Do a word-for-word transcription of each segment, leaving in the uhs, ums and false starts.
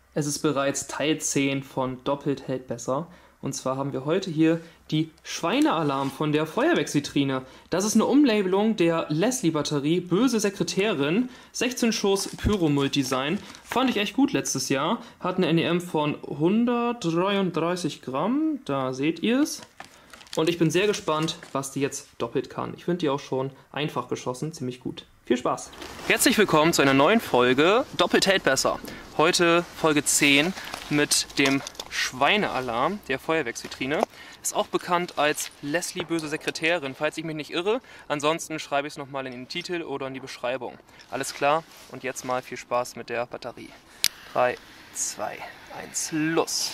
Es ist bereits Teil zehn von Doppelt hält besser. Und zwar haben wir heute hier die Schweinealarm von der Feuerwerksvitrine. Das ist eine Umlabelung der Leslie-Batterie Böse Sekretärin, sechzehn Schuss Pyromult-Design. Fand ich echt gut letztes Jahr. Hat eine N E M von hundertdreiunddreißig Gramm, da seht ihr es. Und ich bin sehr gespannt, was die jetzt doppelt kann. Ich finde die auch schon einfach geschossen, ziemlich gut. Viel Spaß! Herzlich willkommen zu einer neuen Folge Doppelt hält besser. Heute Folge zehn mit dem Schweinealarm der Feuerwerksvitrine. Ist auch bekannt als Leslie Böse Sekretärin, falls ich mich nicht irre. Ansonsten schreibe ich es nochmal in den Titel oder in die Beschreibung. Alles klar? Und jetzt mal viel Spaß mit der Batterie. drei, zwei, eins, los!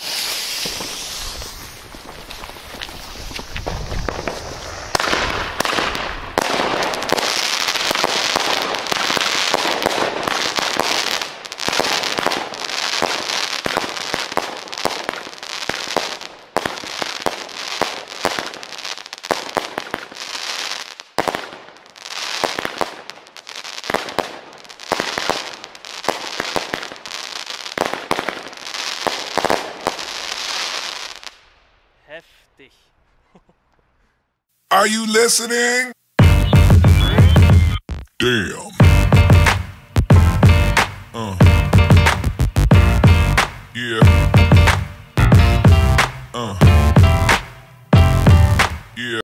Heftig. Are you listening? Damn.